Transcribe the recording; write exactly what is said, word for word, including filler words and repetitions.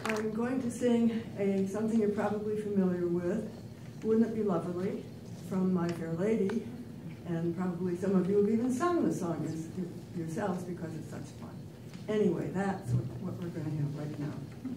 I'm going to sing a something you're probably familiar with, Wouldn't It Be Lovely, from My Fair Lady, and probably some of you have even sung the song yourselves because it's such fun. Anyway, that's what, what we're going to have right now.